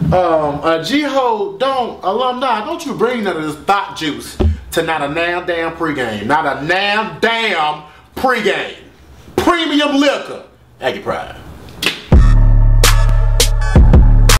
GHOE, don't you bring none of this thought juice to not a damn pregame. Not a damn pregame. Premium liquor. Aggie Pride.